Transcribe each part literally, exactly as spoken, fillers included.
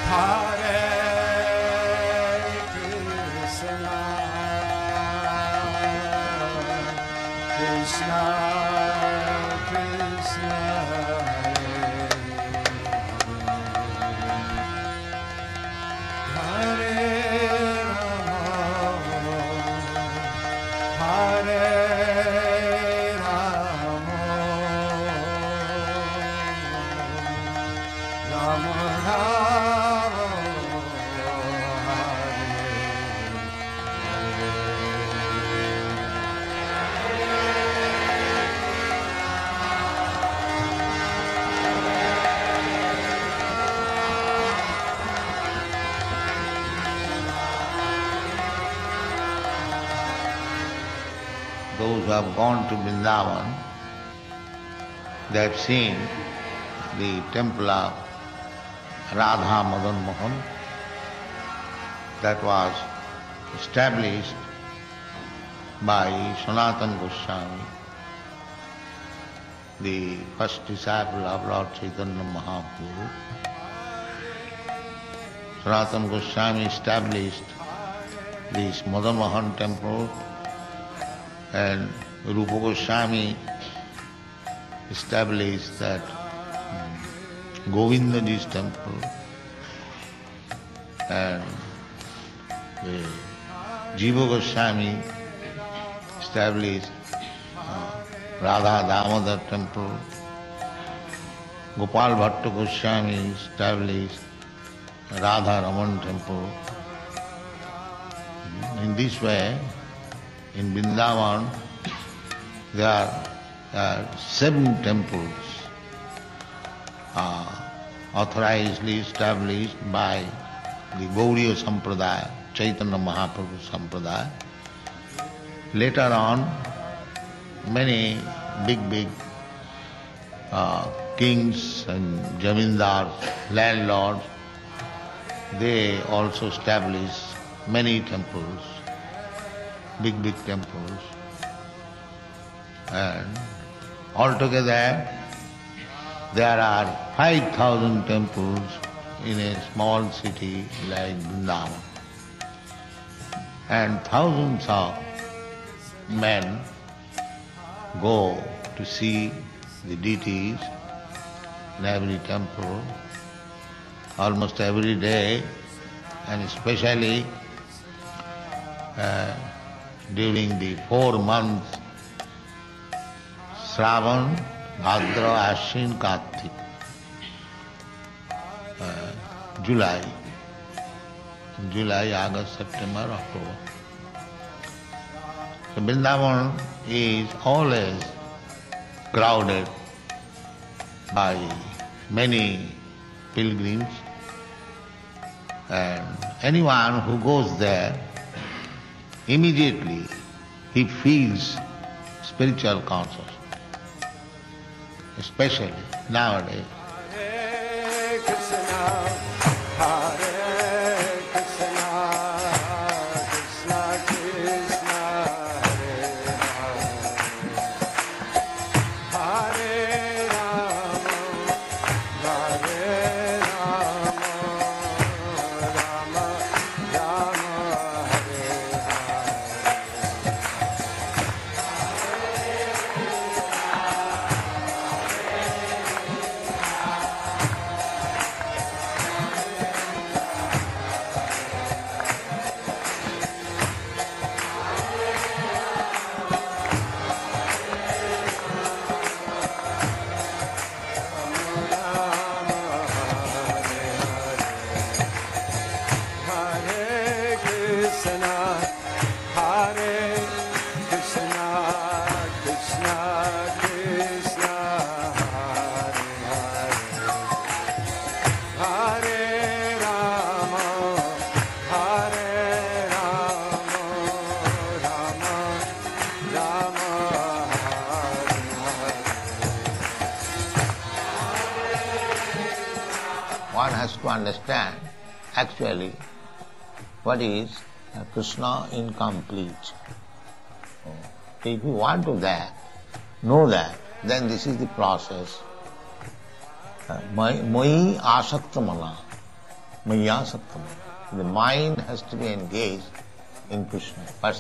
Those who have gone to Vrindavan, they have seen the temple of Radha Madan Mohan that was established by Sanatana Goswami, the first disciple of Lord Chaitanya Mahaprabhu. Sanatana Goswami established this Madan Mohan temple, and Rupa Goswami established that Govindaji's temple, and the Jiva Goswami established uh, Radha Damodar temple, Gopal Bhatta Goswami established Radha Raman temple. In this way, in Vrindavan, there are, there are seven temples uh, authorizedly established by the Gauriya Sampradaya, Chaitanya Mahaprabhu Sampradaya. Later on, many big, big uh, kings and jamindars, landlords, they also established many temples, big, big temples. And altogether, there are five thousand temples in a small city like Vrindavan. And thousands of men go to see the deities in every temple, almost every day, and especially uh, during the four months, Shravan, Bhadra, Ashwin, Kartik, uh, July, July, August, September, October. So Vrindavan is always crowded by many pilgrims, and anyone who goes there, immediately he feels spiritual consciousness, especially nowadays. Hare Krishna, Hare Krishna, Krishna Krishna, Hare Rama, Hare Rama, Rama Rama, Hare Hare Krishna, Hare Krishna, Krishna Krishna, Hare Hare, Hare Rama, Hare Rama, Rama Rama, Hare One has to understand actually what is uh, Krishna incomplete. If you want to that, know that, then this is the process. Moi asakta mana. Maya Saktam. The mind has to be engaged in Krishna first.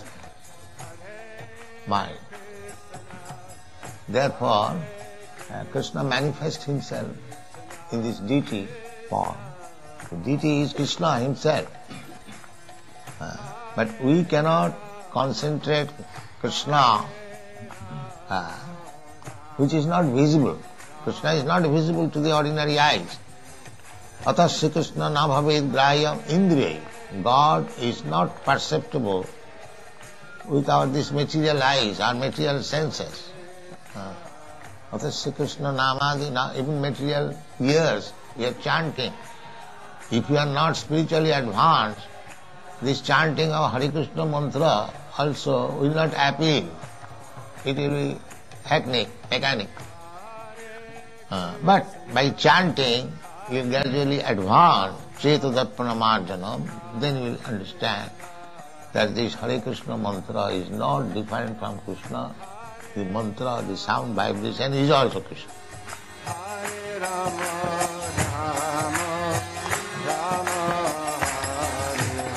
Mind. Therefore, uh, Krishna manifests himself in this deity form. The deity is Krishna himself. Uh, but we cannot concentrate Krishna, uh, which is not visible. Krishna is not visible to the ordinary eyes. Atas Sri Krishna na bhavet grahya indriya. God is not perceptible with our these material eyes, our material senses. Atas Sri Krishna namadi, even material ears, we are chanting. If you are not spiritually advanced, this chanting of Hare Krishna mantra also will not appeal. It will be hackneyed, mechanic. Uh, but by chanting, you gradually advance Cetadarpana Marjanam, then you will understand that this Hare Krishna mantra is not different from Krishna. The mantra, the sound vibration is also Krishna. Hare Rama, Rama, Rama, Hare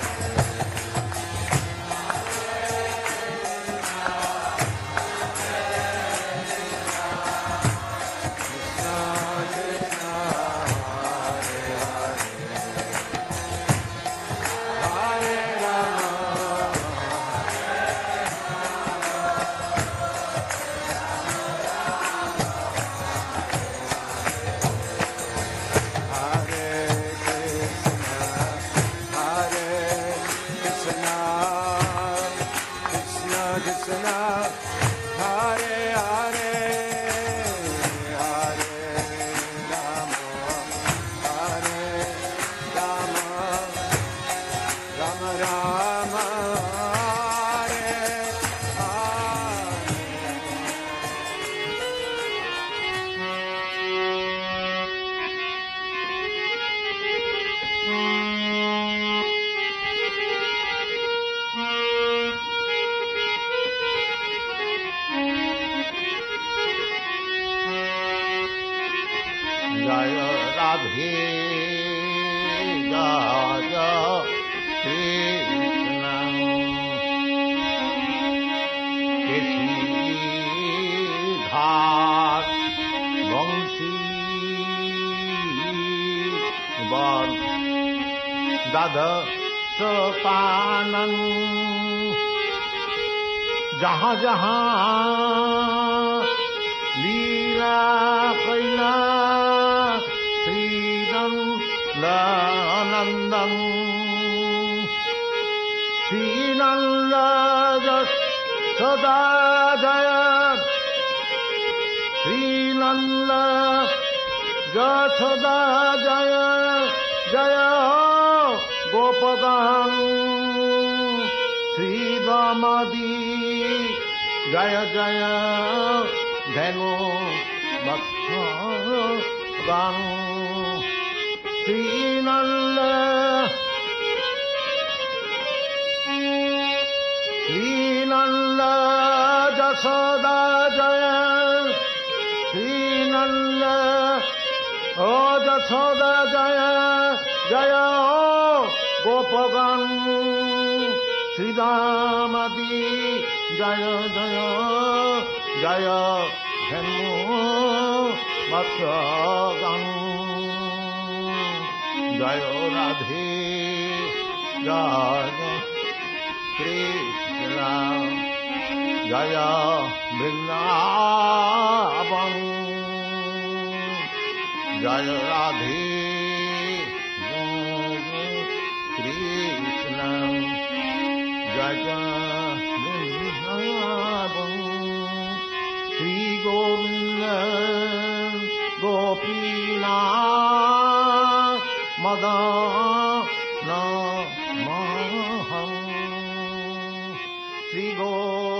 Dada Sopanam Jahan Jahan Leela Kaila Sridam Lanandam Srinalla Jasada Jaya Srinalla Jasada Jaya Jaya Gopagan Sri Ramadi Jaya Jaya Dhanu Bhakthagan Sri Nalla Sri Nalla Jasoda Jaya Sri Nalla O Jasoda Jaya Jaya Gopagan Sri Damadi Jaya Jaya Jaya Dhanu Bhakthagan Jaya Radhe Jaya Krishna Jaya Vrindavan Jaya Radhe Jaya Vrindavan Sri Govinda Gopinath Madana Maham Sri Govinda